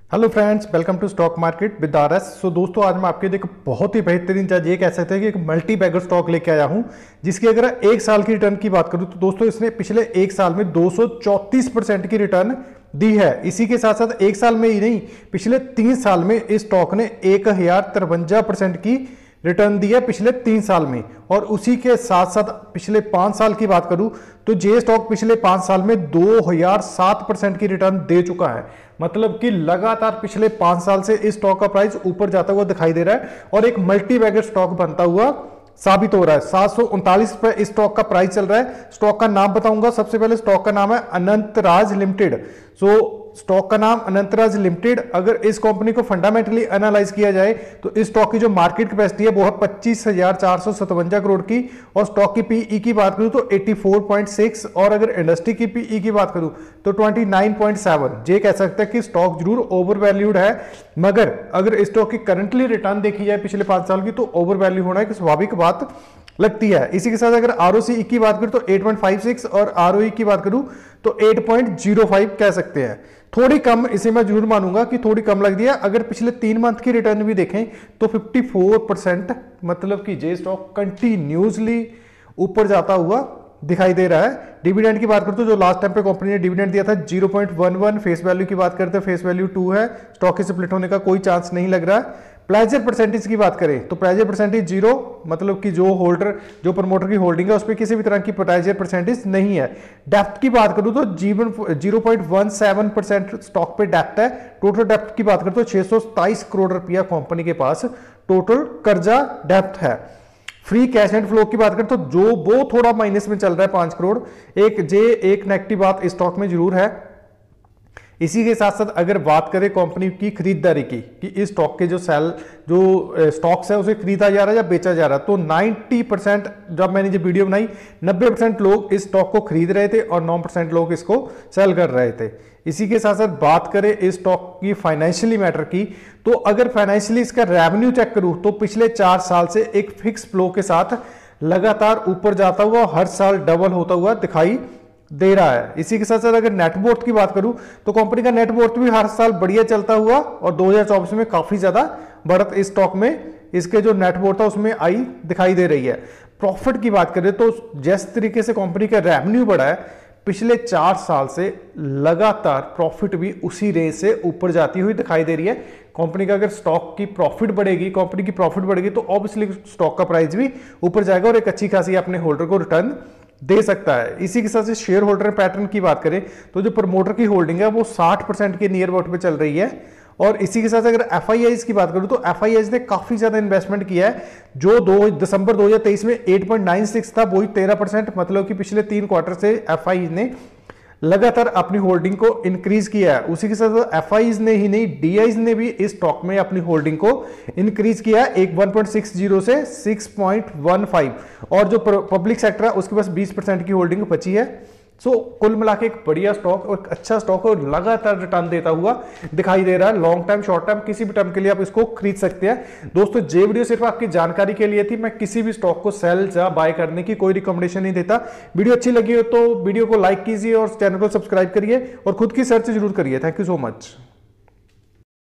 Hello friends, welcome to stock market with R S. So दोस्तों, आज मैं आपके लिए एक बहुत ही बेहतरीन, चाहे ये कह सकते हैं कि एक मल्टी बैगर स्टॉक लेके आया हूं, जिसकी अगर एक साल की रिटर्न की बात करूं तो दोस्तों इसने पिछले एक साल में 234% की रिटर्न दी है। इसी के साथ साथ एक साल में ही नहीं, पिछले 3 साल में इस स्टॉक ने 1053% की रिटर्न दी है पिछले 3 साल में। और उसी के साथ साथ पिछले 5 साल की बात करूं तो जे स्टॉक पिछले 5 साल में 2007% की रिटर्न दे चुका है। मतलब कि लगातार पिछले 5 साल से इस स्टॉक का प्राइस ऊपर जाता हुआ दिखाई दे रहा है और एक मल्टी बैगर स्टॉक बनता हुआ साबित हो रहा है। 739 पे इस स्टॉक का प्राइस चल रहा है। स्टॉक का नाम बताऊंगा। सबसे पहले स्टॉक का नाम है अनंतराज लिमिटेड। स्टॉक का नाम अनंतराज लिमिटेड। अगर इस कंपनी को फंडामेंटली एनालाइज किया जाए तो इस स्टॉक की जो मार्केट कैपेसिटी है वो है 25,457 करोड़ की, और स्टॉक की पीई की बात करूं तो 84.6, और अगर इंडस्ट्री की पीई की बात करूं तो 29.7। ये कह सकते हैं कि स्टॉक जरूर ओवर वैल्यूड है, मगर अगर इस स्टॉक की करंटली रिटर्न देखी जाए पिछले 5 साल की तो ओवर वैल्यू होना एक स्वाभाविक बात लगती है। इसी के साथ अगर आरओसी की बात करूं तो 8.56 और आरओई की बात करूं तो 8.05 कह सकते हैं। थोड़ी कम, इसे मैं जरूर मानूंगा कि थोड़ी कम लग दिया। अगर पिछले 3 मंथ की रिटर्न भी देखें तो 54%, मतलब कि जे स्टॉक कंटिन्यूसली ऊपर जाता हुआ दिखाई दे रहा है। डिविडेंड की बात करते तो जो लास्ट टाइम पे कंपनी ने डिविडेंड दिया था 0.11, फेस वैल्यू की बात करते हैं फेस वैल्यू 2 है, स्टॉक के स्प्लिट होने का कोई चांस नहीं लग रहा है। प्लेजर परसेंटेज की बात करें तो प्लेजर परसेंटेज 0, मतलब कि जो प्रमोटर की होल्डिंग है उस पर किसी भी तरह की प्लेजर परसेंटेज नहीं है। डेप्थ की बात करूं तो 0.17% स्टॉक पे डेप्थ है। टोटल डेप्थ की बात करें तो 627 करोड़ रुपया कंपनी के पास टोटल कर्जा डेप्थ है। फ्री कैश एंड फ्लो की बात करें तो जो वो थोड़ा माइनस में चल रहा है 5 करोड़। एक नेगेटिव बात इस स्टॉक में जरूर है। इसी के साथ साथ अगर बात करें कंपनी की खरीदारी की कि इस स्टॉक के जो स्टॉक्स है उसे खरीदा जा रहा है या बेचा जा रहा है, तो 90%, जब मैंने जो वीडियो बनाई 90% लोग इस स्टॉक को खरीद रहे थे और 9% लोग इसको सेल कर रहे थे। इसी के साथ साथ बात करें इस स्टॉक की फाइनेंशियली मैटर की, तो अगर फाइनेंशियली इसका रेवेन्यू चेक करूं तो पिछले 4 साल से एक फिक्स फ्लो के साथ लगातार ऊपर जाता हुआ, हर साल डबल होता हुआ दिखाई दे रहा है। इसी के साथ साथ अगर नेटवर्थ की बात करूं तो कंपनी का नेटवर्थ भी हर साल बढ़िया चलता हुआ, और 2024 में काफी ज्यादा बढ़त इस स्टॉक में इसके जो नेटवर्थ है उसमें आई दिखाई दे रही है। प्रॉफिट की बात करें तो जिस तरीके से कंपनी का रेवेन्यू बढ़ा है, पिछले 4 साल से लगातार प्रॉफिट भी उसी रेंज से ऊपर जाती हुई दिखाई दे रही है। कंपनी का अगर स्टॉक की प्रॉफिट बढ़ेगी, कंपनी की प्रॉफिट बढ़ेगी तो ऑब्वियसली स्टॉक का प्राइस भी ऊपर जाएगा और एक अच्छी खासी अपने होल्डर को रिटर्न दे सकता है। इसी के साथ शेयर होल्डर पैटर्न की बात करें तो जो प्रमोटर की होल्डिंग है वो 60% के नियर अबाउट पे चल रही है। और इसी के साथ अगर एफआईआईज की बात करूं तो एफआईआईज ने काफी ज्यादा इन्वेस्टमेंट किया है। जो दिसंबर 2023 में 8.96 था, वही 13%, मतलब कि पिछले 3 क्वार्टर से एफआईआईज ने लगातार अपनी होल्डिंग को इंक्रीज किया है। उसी के साथ एफआईज ने ही नहीं, डीआईज ने भी इस स्टॉक में अपनी होल्डिंग को इंक्रीज किया है 1.60 से 6.15, और जो पब्लिक सेक्टर है उसके पास 20% की होल्डिंग बची है। कुल मिला के एक बढ़िया स्टॉक और एक अच्छा स्टॉक और लगातार रिटर्न देता हुआ दिखाई दे रहा है। लॉन्ग टाइम, शॉर्ट टाइम, किसी भी टाइम के लिए आप इसको खरीद सकते हैं। दोस्तों, ये वीडियो सिर्फ आपकी जानकारी के लिए थी। मैं किसी भी स्टॉक को सेल या बाय करने की कोई रिकमेंडेशन नहीं देता। वीडियो अच्छी लगी हो तो वीडियो को लाइक कीजिए और चैनल को सब्सक्राइब करिए और खुद की सर्च जरूर करिए। Thank you so much.